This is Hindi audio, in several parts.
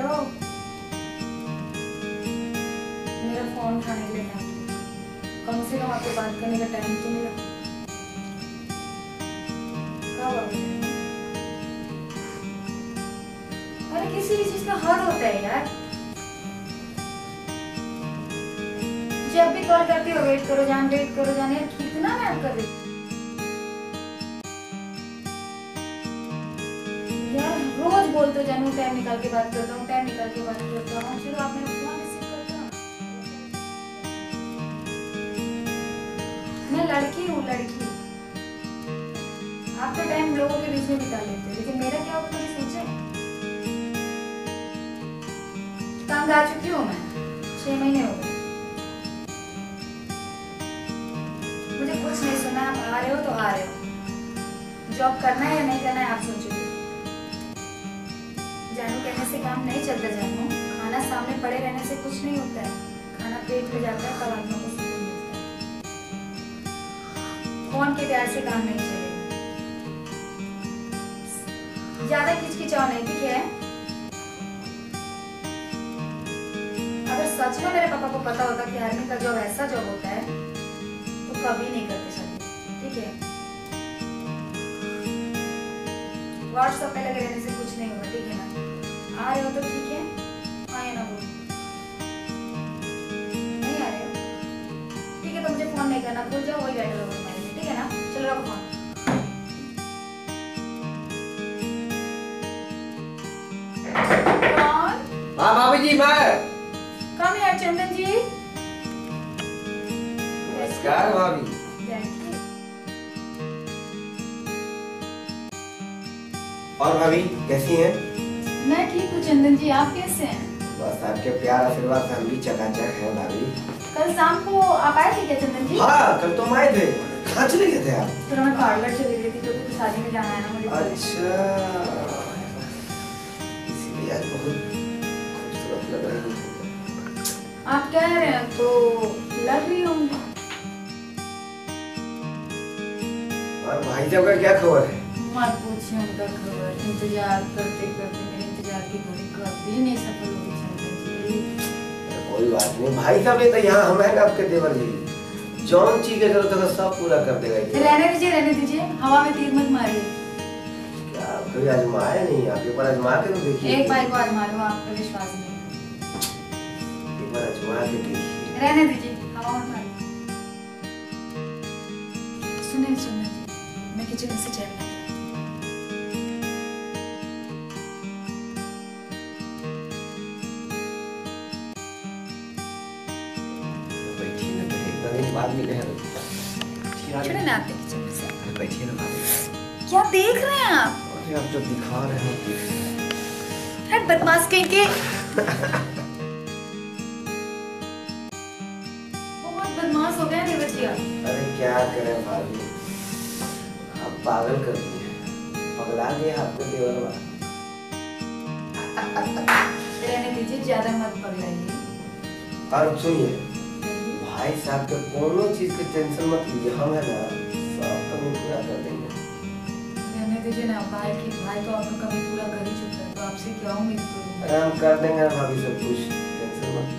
हेलो, मेरा फोन उठाने के लिए टाइम, कम से कम आपको बात करने का टाइम तो मिला। कब आओगे? अरे किसी भी चीज का हद होता है यार। जब भी कॉल करती हो वेट करो जान, वेट करो जान, यार कितना मैं आपका वेट। यार रोज बोलते हो जानू टाइम निकाल के बात करता हूँ, टाइम निकाल के बात करता हूँ। चलो आप मेरा फोन रिसीव करते हो। मैं लड़की हूँ, लड़की। आप तो टाइम लोगों के बीच में बिता लेते हो, लेकिन मेरा क्या होगा कभी सोचे? तंग आ चुकी हूँ मैं, 6 महीने हो गए। मुझे कुछ नहीं सुना, आप आ रहे हो तो आ रहे हो। जॉब करना है या नहीं करना है आप सोचोगे। जानू कहने से काम नहीं चलता जानू। खाना सामने पड़े रहने से कुछ नहीं होता है। खाना पेट में जाता है तब आत्मा को सुकून मिलता है। फोन के प्यार से काम नहीं चलेगा। ज्यादा किचकिचाओ नहीं, ठीक है? अगर सच में मेरे पापा को पता होता कि आर्मी का जॉब ऐसा जॉब होता है तो कभी नहीं करते शादी, ठीक है? व्हाट्सएप पे लगे रहने से कुछ नहीं होगा, ठीक है ना? आ रहे हो तो ठीक है, हाँ या ना बोलो। नहीं आ रहे हो ठीक है, तो मुझे फोन नहीं करना, भूल जाओ, वही बेटर होगा हमारे लिए, ठीक है ना? चलो रखो फोन। कौन? हाँ भाभी जी, मैं। कम यार चंदन जी। नमस्कार भाभी। और भाभी कैसी हैं? मैं ठीक हूँ चंदन जी, आप कैसे हैं? बस आपके प्यार आशीर्वाद से हम भी चकाचक हैं भाभी। कल शाम को आप आए थे क्या चंदन जी? हाँ, कल तो हम आए थे। कहाँ चले गए थे आप? तो मैं पार्लर चली गई थी, जो कि शादी में जाना है ना मुझे। अच्छा, इसीलिए आज बहुत खूबसूरत लग रही है। आप कह रहे हैं तो लग रही होंगी। और भाई साहब का क्या खबर है? मत पूछिए उनका खबर, इंतजार करते करते मेरे इंतजार की घड़ी कभी नहीं सफल होगी चंदन जी। कोई बात नहीं, भाई साहब ने तो यहाँ हम हैं आपके देवर जी। जौन चीज की जरूरत है सब पूरा कर देगा ये। रहने दीजिए, हवा में तीर मत मारिए। क्या कभी आजमाया नहीं? आप एक बार आजमा के तो देखिए। एक बार को आजमा लो, आप पे विश्वास नहीं। एक बार आजमा के देखिए। रहने दीजिए, हवा मत मारिए। सुनिए चंदन जी, मैं किचन से चल रही हूँ। बाद में कह चले ना आपके किचन से। बैठिए ना भाभी। क्या देख रहे हैं आप? अरे आप जो दिखा रहे हैं हट बदमाश कहीं के। बहुत बदमाश हो गए हैं देवर जी आप। अरे क्या करें भाभी, आप पागल कर दिए, पगला दिया आपको देवर। रहने दीजिए, ज्यादा मत पगलाइए। और सुनिए, भाई साहब के कोनो चीज की टेंशन मत लीजिए, हम है ना सब कमी पूरा कर देंगे। रहने दीजिए ना, भाई तो आपका कभी पूरा कर ही चुका है, तो आपसे क्या उम्मीद करूं? अरे हम कर देंगे भाभी सब कुछ, टेंशन मत।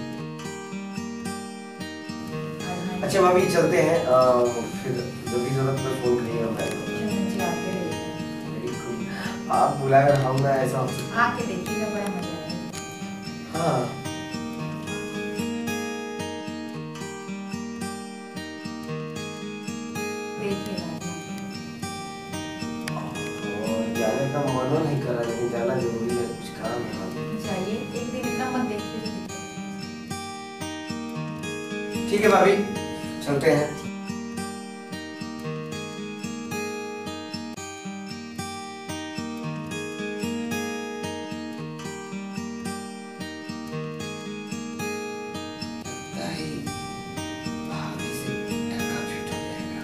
अच्छा भाभी चलते हैं, फिर जब भी जरूरत पड़े फोन करिएगा। चंदन जी आके रहिएगा। आप बुलाए और हम ना ऐसा हो सकता। आके देखिएगा, बड़ा मजा आएगा। हाँ जाने का मनो नहीं कर रहा, लेकिन जाना जरूरी है, कुछ काम है। जाइए, एक दिन इतना मत देखिए। ठीक है भाभी, चलते हैं। भाभी से टका फिट हो जाएगा।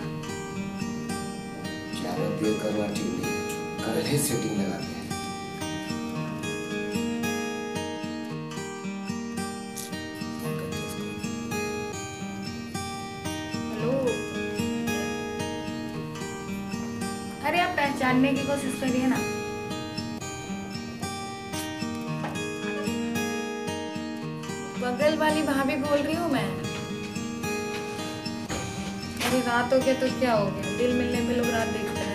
ज्यादा देर करना ठीक नहीं, कल ही सेटिंग लगाते हैं। हेलो, अरे आप पहचानने की कोशिश करिए ना। बगल वाली भाभी बोल रही हूँ मैं। अरे रात हो गया तो क्या हो गया, दिल मिलने पे लोग रात देखते हैं।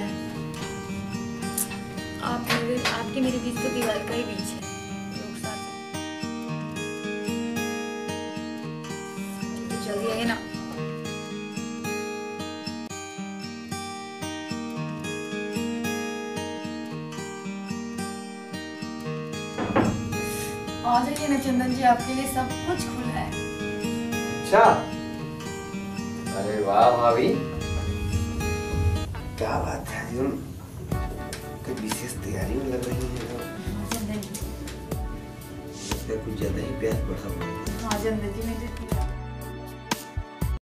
आपकी मेरी बीच तो दीवार का ही बीच है, लोग साथ तो जल्दी आइए ना। आ जाइए ना चंदन जी, आपके लिए सब कुछ खुला है। अच्छा, अरे वाह भाभी, क्या बात है, तुम तो विशेष तैयारी में लग रही है। चंदन जी, इसका कुछ ज्यादा ही प्यार बढ़ा हुआ है। हाँ चंदन जी, मेरे